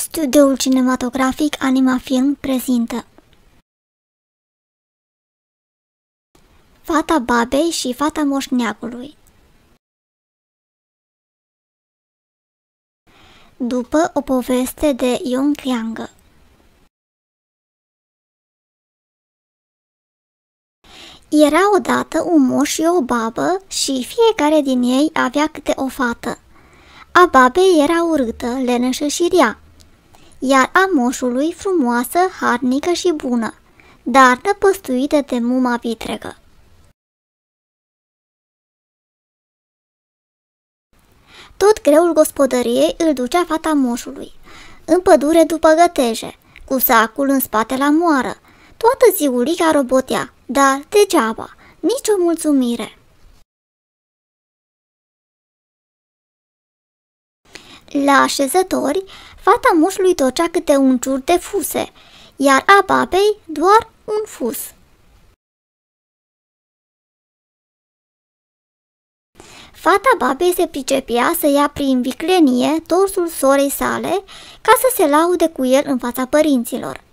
Studioul cinematografic Animafilm prezintă Fata babei și fata moșneagului. După o poveste de Ion Creangă. Era odată un moș și o babă și fiecare din ei avea câte o fată. A babei era urâtă, leneșă și rea, iar a moșului frumoasă, harnică și bună, dar năpăstuită de muma vitregă. Tot greul gospodăriei îl ducea fata moșului, în pădure după găteje, cu sacul în spate la moară. Toată ziulica robotea, dar degeaba, nicio mulțumire. La așezători, fata moșului tocea câte un ciur de fuse, iar a babei doar un fus. Fata babei se pricepea să ia prin viclenie torsul sorei sale ca să se laude cu el în fața părinților.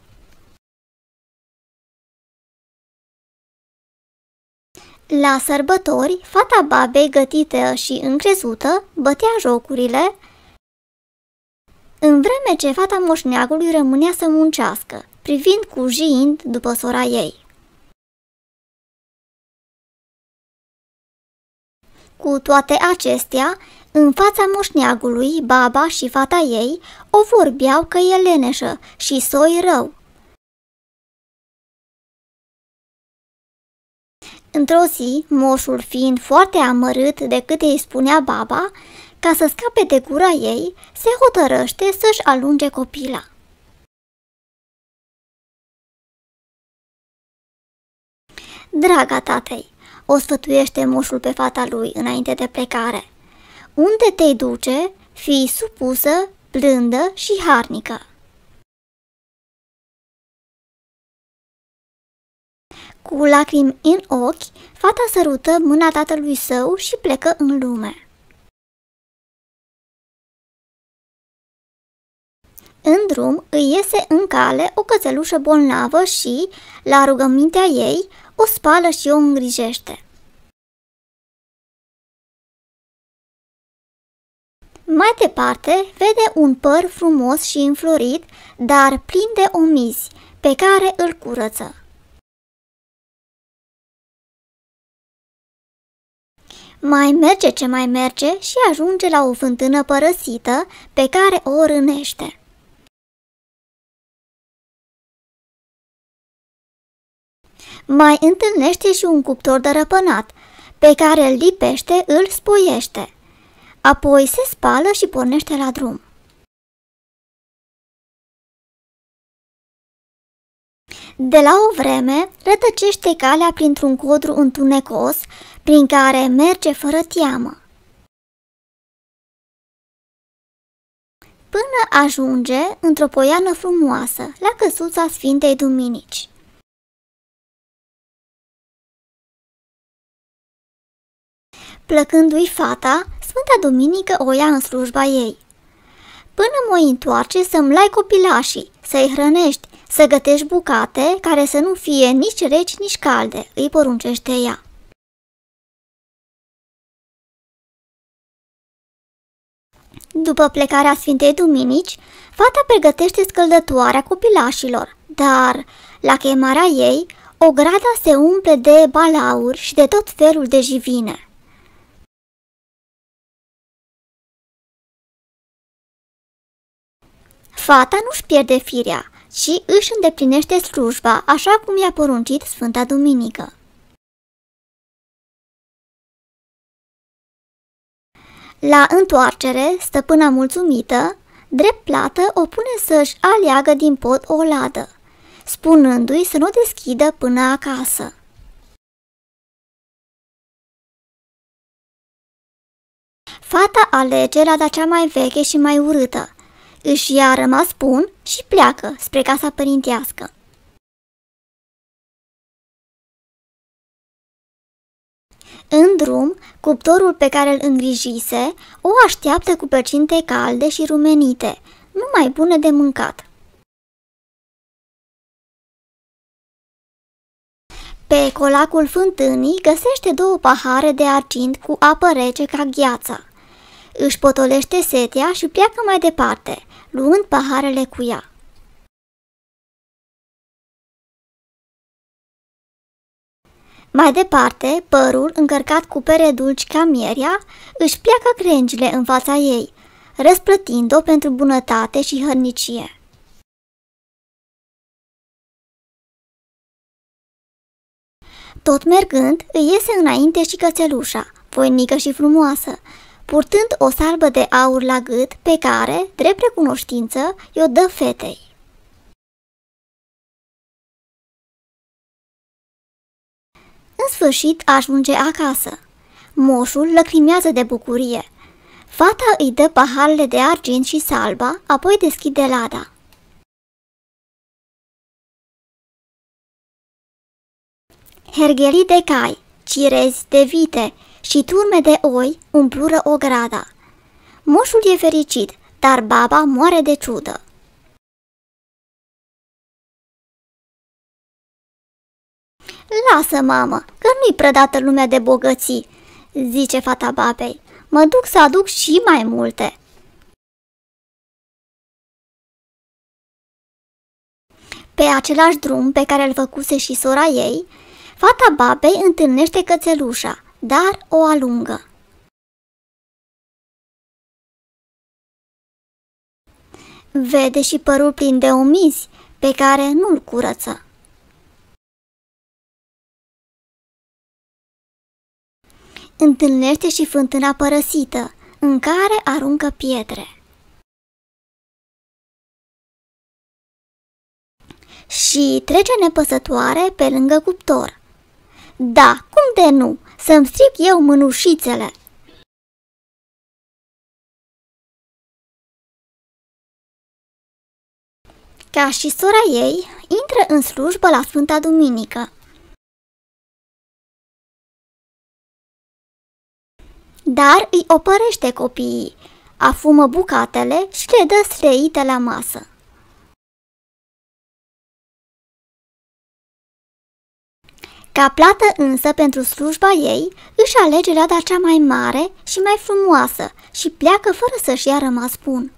La sărbători, fata babei gătită și încrezută bătea jocurile, în vreme ce fata moșneagului rămânea să muncească, privind cu jind după sora ei. Cu toate acestea, în fața moșneagului, baba și fata ei o vorbeau că e leneșă și soi rău. Într-o zi, moșul fiind foarte amărât de câte îi spunea baba, ca să scape de gura ei, se hotărăște să-și alunge copila. Draga tatei, o sfătuiește moșul pe fata lui înainte de plecare. Unde te duce, fii supusă, blândă și harnică. Cu lacrimi în ochi, fata sărută mâna tatălui său și plecă în lume. În drum îi iese în cale o cățelușă bolnavă și, la rugămintea ei, o spală și o îngrijește. Mai departe, vede un păr frumos și înflorit, dar plin de omizi, pe care îl curăță. Mai merge ce mai merge și ajunge la o fântână părăsită pe care o rânește. Mai întâlnește și un cuptor dărăpânat, pe care îl lipește, îl spoiește. Apoi se spală și pornește la drum. De la o vreme, rătăcește calea printr-un codru întunecos, prin care merge fără teamă. Până ajunge într-o poiană frumoasă, la căsuța Sfintei Duminici. Plăcându-i fata, Sfânta Duminică o ia în slujba ei. Până mă întoarce să-mi lai copilașii, să-i hrănești, să gătești bucate care să nu fie nici reci, nici calde, îi poruncește ea. După plecarea Sfintei Duminici, fata pregătește scăldătoarea copilașilor, dar, la chemarea ei, ograda se umple de balauri și de tot felul de jivine. Fata nu-și pierde firea, ci își îndeplinește slujba așa cum i-a poruncit Sfânta Duminică. La întoarcere, stăpâna mulțumită, drept plată, o pune să-și aleagă din pod o ladă, spunându-i să nu o deschidă până acasă. Fata alege lada cea mai veche și mai urâtă, își ia rămas bun și pleacă spre casa părintească. În drum, cuptorul pe care îl îngrijise o așteaptă cu plăcinte calde și rumenite, numai bune de mâncat. Pe colacul fântânii găsește 2 pahare de argint cu apă rece ca gheața. Își potolește setea și pleacă mai departe, luând paharele cu ea. Mai departe, părul, încărcat cu pere dulci ca mierea, își pleacă crengile în fața ei, răsplătind-o pentru bunătate și hărnicie. Tot mergând, îi iese înainte și cățelușa, voinică și frumoasă, purtând o salbă de aur la gât, pe care, drept recunoștință, i-o dă fetei. În sfârșit ajunge acasă. Moșul lăcrimează de bucurie. Fata îi dă paharele de argint și salba, apoi deschide lada. Herghelii de cai, cirezi de vite și turme de oi umplură ograda. Moșul e fericit, dar baba moare de ciudă. Lasă, mamă, că nu-i prădată lumea de bogății, zice fata babei. Mă duc să aduc și mai multe. Pe același drum pe care îl făcuse și sora ei, fata babei întâlnește cățelușa, dar o alungă. Vede și părul plin de omizi, pe care nu-l curăță. Întâlnește și fântâna părăsită, în care aruncă pietre. Și trece nepăsătoare pe lângă cuptor. Da, cum de nu? Să-mi stric eu mânușițele! Ca și sora ei, intră în slujbă la Sfânta Duminică. Dar îi opărește copiii, afumă bucatele și le dă sleite la masă. Ca plată însă pentru slujba ei, își alege lada cea mai mare și mai frumoasă și pleacă fără să-și ia rămas bun.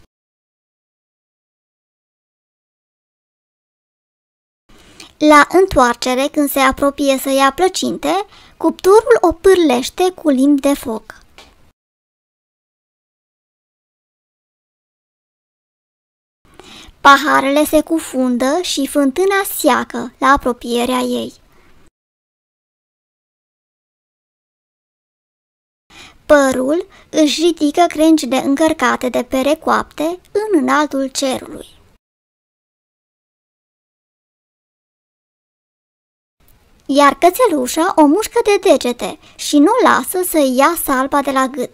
La întoarcere, când se apropie să ia plăcinte, cuptorul o pârlește cu limbi de foc. Paharele se cufundă și fântâna seacă la apropierea ei. Părul își ridică crengile încărcate de pere coapte în înaltul cerului. Iar cățelușa o mușcă de degete și nu lasă să ia salba de la gât.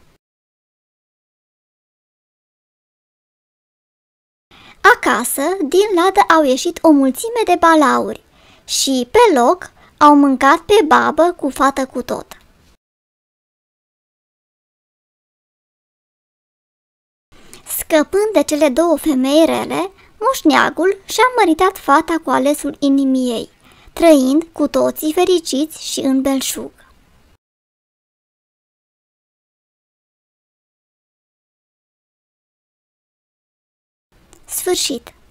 Acasă, din ladă au ieșit o mulțime de balauri și, pe loc, au mâncat pe babă cu fată cu tot. Scăpând de cele 2 femei rele, moșneagul și-a măritat fata cu alesul inimii ei, trăind cu toții fericiți și în belșug. Sfârșit.